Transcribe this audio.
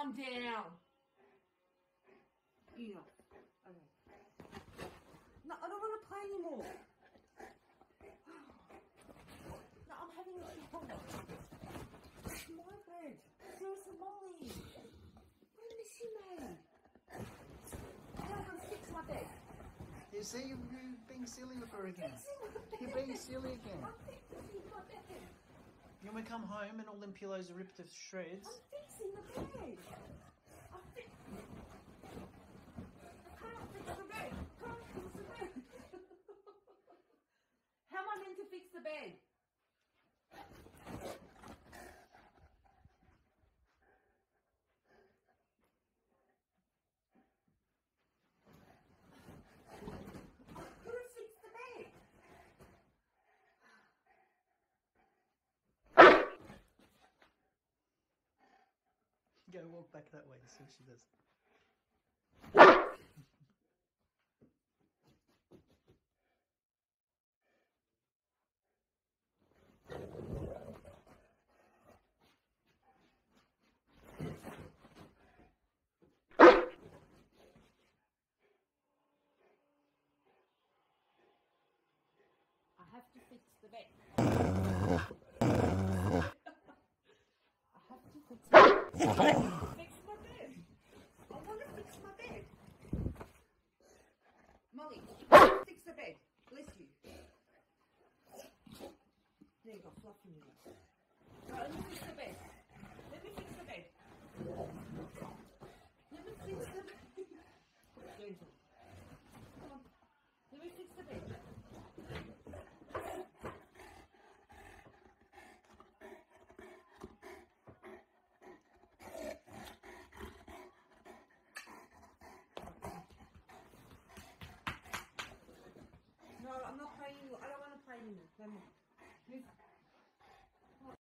calm down. Enough. Okay. No, I don't want to play anymore. No, I'm having a sleep on. It's my bed. Seriously, Molly. What are missing me? Now I'm fix my bed. You see, you're being silly with her again. You're being silly again. I'm fixing my bed. You want to come home and all them pillows are ripped to shreds? I'm fixing the bed. I can't fix the bed. Can't fix the bed. How am I meant to fix the bed? Go walk back that way, see what she does. I have to fix the bed. I have to fix the bed. Fix my bed. I want to fix my bed. Molly, fix the bed. Bless you. There you go, fluffing you. Right, let me fix the bed. Let me fix the bed. Let me fix the bed. Gentle. Come on. Let me fix the bed. No, I'm not playing anymore. I don't want to play anymore. No more. Move.